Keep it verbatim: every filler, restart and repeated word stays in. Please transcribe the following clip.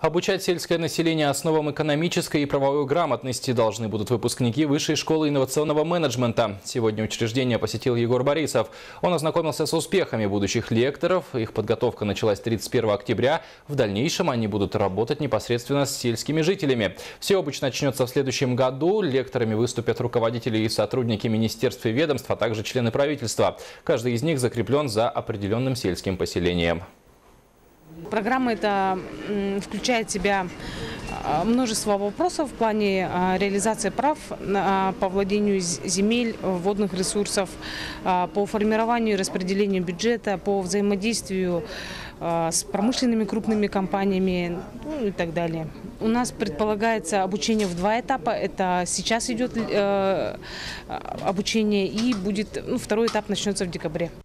Обучать сельское население основам экономической и правовой грамотности должны будут выпускники Высшей школы инновационного менеджмента. Сегодня учреждение посетил Егор Борисов. Он ознакомился с успехами будущих лекторов. Их подготовка началась тридцать первого октября. В дальнейшем они будут работать непосредственно с сельскими жителями. Всеобуч начнется в следующем году. Лекторами выступят руководители и сотрудники министерств и ведомств, а также члены правительства. Каждый из них закреплен за определенным сельским поселением. Программа эта включает в себя множество вопросов в плане реализации прав по владению земель, водных ресурсов, по формированию и распределению бюджета, по взаимодействию с промышленными крупными компаниями, ну, и так далее. У нас предполагается обучение в два этапа. Это сейчас идет э, обучение и будет, ну, второй этап начнется в декабре.